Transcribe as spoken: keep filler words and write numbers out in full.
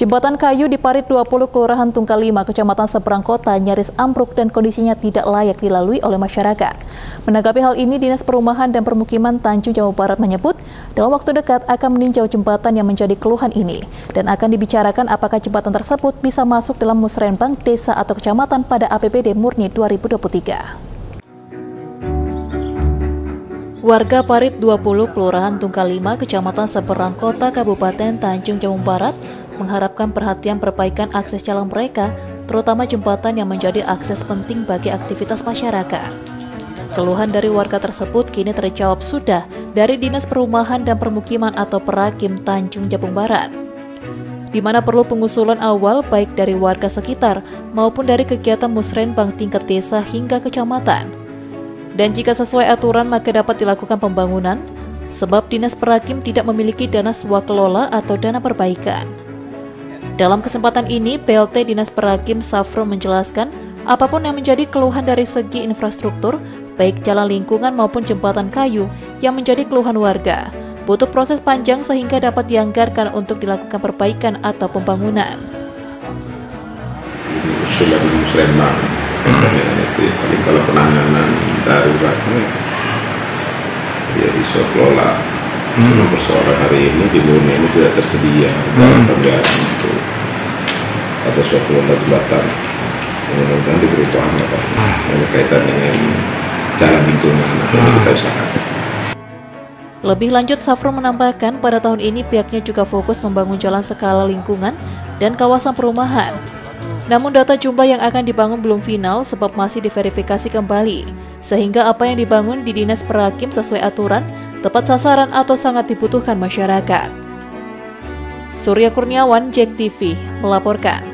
Jembatan kayu di Parit dua puluh Kelurahan Tungkal lima, Kecamatan Seberang Kota nyaris ambruk dan kondisinya tidak layak dilalui oleh masyarakat. Menanggapi hal ini, Dinas Perumahan dan Permukiman Tanjung Jabung Barat menyebut dalam waktu dekat akan meninjau jembatan yang menjadi keluhan ini dan akan dibicarakan apakah jembatan tersebut bisa masuk dalam musrenbang desa atau kecamatan pada A P B D Murni dua ribu dua puluh tiga. Warga Parit dua puluh Kelurahan Tungkal lima, Kecamatan Seberang Kota, Kabupaten Tanjung Jabung Barat mengharapkan perhatian perbaikan akses jalan mereka, terutama jembatan yang menjadi akses penting bagi aktivitas masyarakat. Keluhan dari warga tersebut kini terjawab sudah dari Dinas Perumahan dan Permukiman atau Perakim Tanjung Jabung Barat, di mana perlu pengusulan awal baik dari warga sekitar maupun dari kegiatan musrenbang tingkat desa hingga kecamatan. Dan jika sesuai aturan maka dapat dilakukan pembangunan, sebab Dinas Perakim tidak memiliki dana swakelola atau dana perbaikan. Dalam kesempatan ini, P L T Dinas Perakim Safron menjelaskan apapun yang menjadi keluhan dari segi infrastruktur, baik jalan lingkungan maupun jembatan kayu yang menjadi keluhan warga, butuh proses panjang sehingga dapat dianggarkan untuk dilakukan perbaikan atau pembangunan. Usulan musrenbang, itu paling kalau penanganan daruratnya ya disoklola. Hmm. Persoalan hari ini di Murni ini tidak tersedia dalam pembiayaan untuk atau suatu kelola jembatan. Mudah-mudahan diberi tuhan Pak. Ini kaitan dengan jalan lingkungan atau hmm. kita usahakan. Lebih lanjut, Safron menambahkan pada tahun ini pihaknya juga fokus membangun jalan skala lingkungan dan kawasan perumahan. Namun data jumlah yang akan dibangun belum final sebab masih diverifikasi kembali, sehingga apa yang dibangun di Dinas Perakim sesuai aturan, tepat sasaran atau sangat dibutuhkan masyarakat. Surya Kurniawan, J E K T V, melaporkan.